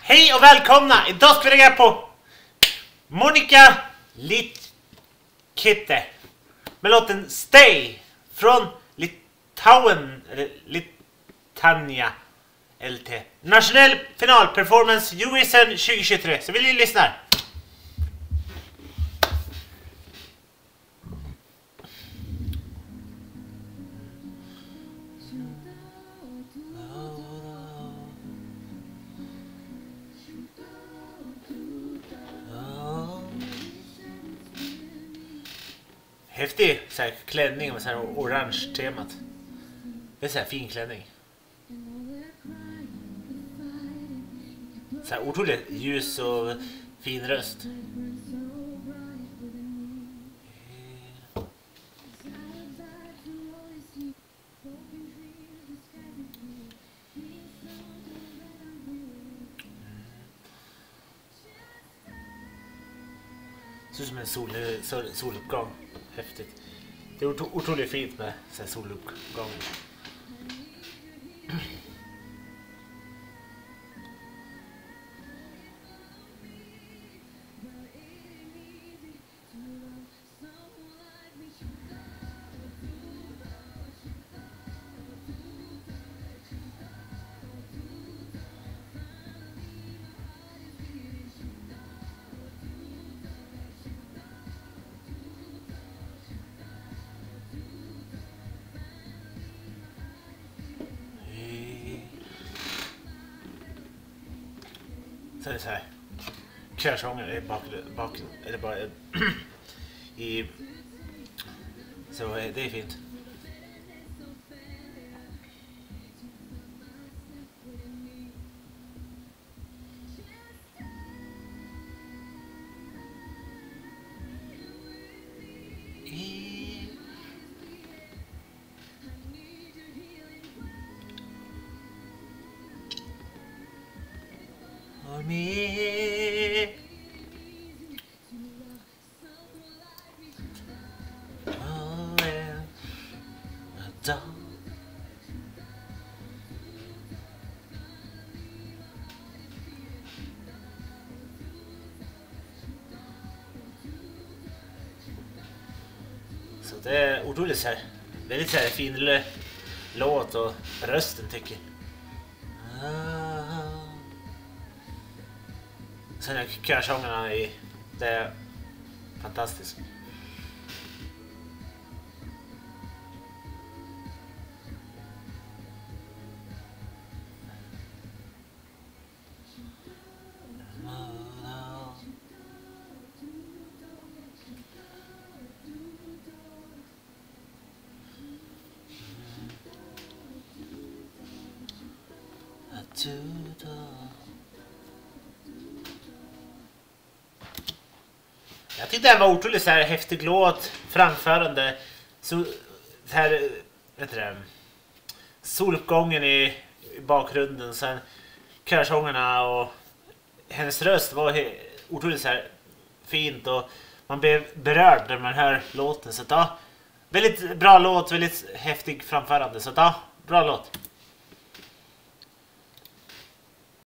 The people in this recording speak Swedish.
Hej och välkomna! Idag ska vi lägga på Monica Litkitte med låten Stay från Litauen, eller Litania LT. Nationell finalperformance Eurovision 2023. Så vill ni lyssna? Häftig så här klänning med så här orange temat. Det är så här fin klänning. Så här otroligt ljus och fin röst. Ser ut som en soluppgång. Häftigt. Det är otroligt fint med så här soluppgång. Så är det så här. Körsånger är bak eller bara i så det är fint. Me. Oh, yeah. Så det är otroligt så här. Väldigt så här fin låt och rösten tycker sen är körsångerna i det är fantastiskt. Jag tyckte det var otroligt så här häftig låt, framförande så här, vet du det, soluppgången i bakgrunden, sen körsångerna och hennes röst var otroligt så här fint och man blev berörd när man hör låten, så ja, väldigt bra låt, väldigt häftig framförande, så ja, bra låt.